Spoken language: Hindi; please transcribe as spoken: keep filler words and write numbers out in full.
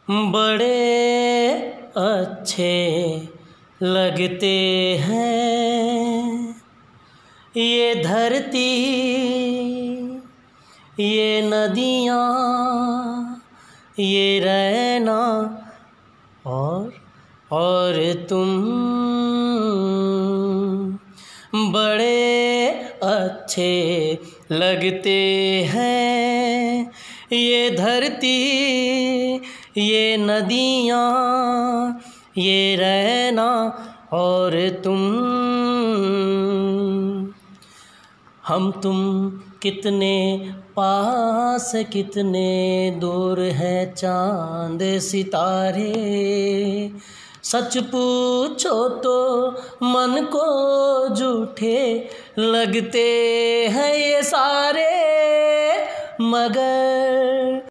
बड़े अच्छे लगते हैं ये धरती, ये नदियाँ, ये रैना और और तुम। बड़े अच्छे लगते हैं ये धरती, ये नदियाँ, ये रैना और तुम। हम तुम कितने पास, कितने दूर है चाँद सितारे। सच पूछो तो मन को झूठे लगते हैं ये सारे, मगर